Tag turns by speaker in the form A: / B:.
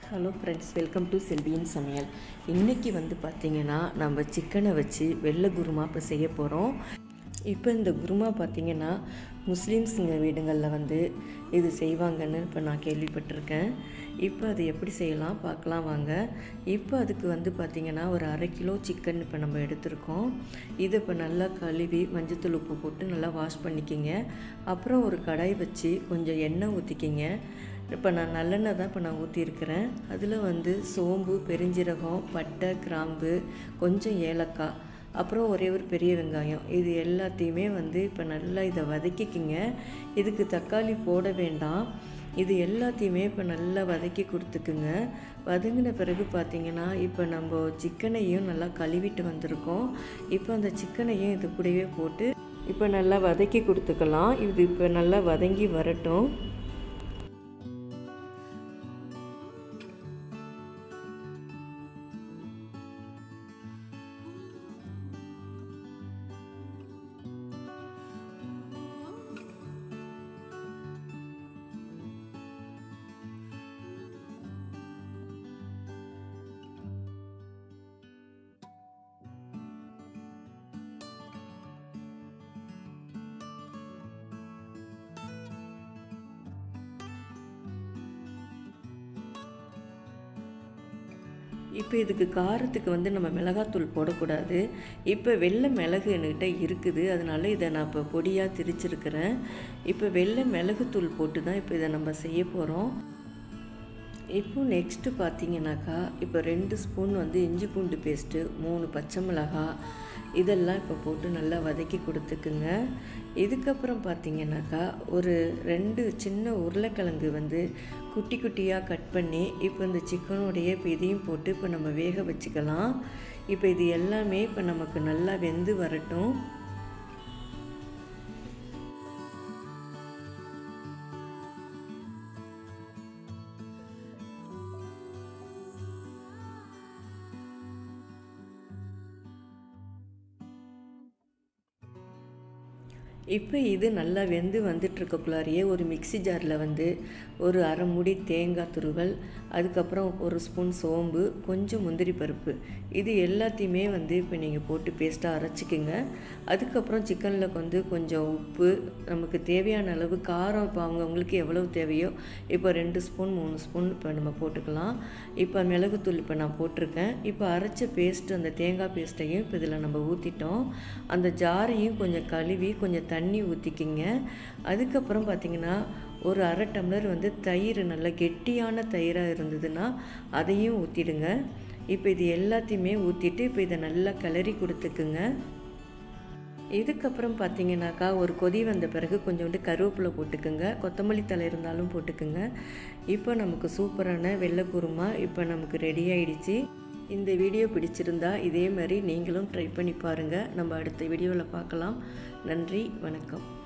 A: Hello friends, welcome to செல்வியின் சமையல். இன்றைக்கி பார்த்திங்கன்னா நம்ம சிக்கனை வச்சு வெள்ளை குருமா இப்போ செய்ய போகிறோம். இப்போ இந்த குருமா பார்த்திங்கன்னா முஸ்லீம்ஸுங்க வீடுங்களில் இது செய்வாங்கன்னு இப்போ நான் கேள்விப்பட்டிருக்கேன். இப்போ அது எப்படி செய்யலாம் பார்க்கலாம் வாங்க. இப்போ அதுக்கு பார்த்திங்கன்னா ஒரு 1/2 கிலோ சிக்கன் இப்போ நம்ம எடுத்திருக்கோம். இதை இப்போ நல்லா கழுவி மஞ்சத்தூள் உப்பு போட்டு நல்லா வாஷ் பண்ணிக்கிங்க. அப்புறம் ஒரு கடாய் வச்சு கொஞ்சம் எண்ணெய் ஊற்றிக்கிங்க. இப்போ நான் நல்லெண்ணெய் தான் இப்போ நான் ஊற்றிருக்கிறேன். அதில் சோம்பு, பெருஞ்சீரகம், பட்டை, கிராம்பு, கொஞ்சம் ஏலக்காய், அப்புறம் ஒரே ஒரு பெரிய வெங்காயம், இது எல்லாத்தையுமே இப்போ நல்லா இதை வதக்கிக்கிங்க. இதுக்கு தக்காளி போட வேண்டாம். இது எல்லாத்தையுமே இப்போ நல்லா வதக்கி கொடுத்துக்குங்க. வதங்கின பிறகு பார்த்திங்கன்னா இப்போ நம்ம சிக்கனையும் நல்லா கழுவிட்டு வந்திருக்கோம். இப்போ அந்த சிக்கனையும் இது கூடவே போட்டு இப்போ நல்லா வதக்கி கொடுத்துக்கலாம். இது இப்போ நல்லா வதங்கி வரட்டும். இப்போ இதுக்கு காரத்துக்கு நம்ம மிளகாத்தூள் போடக்கூடாது. இப்போ வெள்ளை மிளகு என்கிட்ட இருக்குது, அதனால் இதை நான் இப்போ பொடியாக திரிச்சிருக்கிறேன். இப்போ வெள்ளை மிளகுத்தூள் போட்டு தான் இப்போ இதை நம்ம செய்ய போகிறோம். இப்போ நெக்ஸ்ட்டு பார்த்திங்கனாக்கா இப்போ 2 ஸ்பூன் இஞ்சி பூண்டு பேஸ்ட்டு, 3 பச்சை மிளகாய், இதெல்லாம் இப்போ போட்டு நல்லா வதக்கி கொடுத்துக்குங்க. இதுக்கப்புறம் பார்த்திங்கனாக்கா ஒரு 2 சின்ன உருளைக்கிழங்கு குட்டி குட்டியாக கட் பண்ணி இப்போ இந்த சிக்கனுடைய இப்போ இதையும் போட்டு இப்போ நம்ம வேக வச்சுக்கலாம். இப்போ இது எல்லாமே இப்போ நமக்கு நல்லா வெந்து வரட்டும். இப்போ இது நல்லா வெந்து வந்துட்டுருக்கக்குள்ளாரியே ஒரு மிக்சி ஜாரில் ஒரு 1/2 மூடி தேங்காய் துருவல், அதுக்கப்புறம் 1 ஸ்பூன் சோம்பு, கொஞ்சம் முந்திரி பருப்பு, இது எல்லாத்தையுமே இப்போ நீங்கள் போட்டு பேஸ்ட்டாக அரைச்சிக்கிங்க. அதுக்கப்புறம் சிக்கனில் கொஞ்சம் உப்பு, நமக்கு தேவையான அளவு காரம் இப்போ அவங்கவுங்களுக்கு எவ்வளவு தேவையோ இப்போ 2 ஸ்பூன் 3 ஸ்பூன் இப்போ நம்ம போட்டுக்கலாம். இப்போ மிளகுத்தூள் இப்போ நான் போட்டிருக்கேன். இப்போ அரைச்ச பேஸ்ட்டு அந்த தேங்காய் பேஸ்ட்டையும் இப்போ இதில் நம்ம ஊற்றிட்டோம். அந்த ஜாரையும் கொஞ்சம் கழுவி கொஞ்சம் தண்ணி ஊற்றிக்கிங்க. அதுக்கப்புறம் பார்த்திங்கன்னா ஒரு 1/2 டம்ளர் தயிர், நல்லா கெட்டியான தயிராக இருந்ததுன்னா அதையும் ஊற்றிடுங்க. இப்போ இது எல்லாத்தையுமே ஊற்றிட்டு இப்போ இதை நல்லா கிளறி கொடுத்துக்குங்க. இதுக்கப்புறம் பார்த்திங்கனாக்கா ஒரு கொதி வந்த பிறகு கொஞ்சோண்டு கருவேப்பிலை போட்டுக்குங்க, கொத்தமல்லி தழை இருந்தாலும் போட்டுக்குங்க. இப்போ நமக்கு சூப்பரான வெள்ளை குருமா இப்போ நமக்கு ரெடி ஆயிடுச்சு. இந்த வீடியோ பிடிச்சிருந்தா இதே மாதிரி நீங்களும் ட்ரை பண்ணி பாருங்கள். நம்ம அடுத்த வீடியோவில் பார்க்கலாம். நன்றி, வணக்கம்.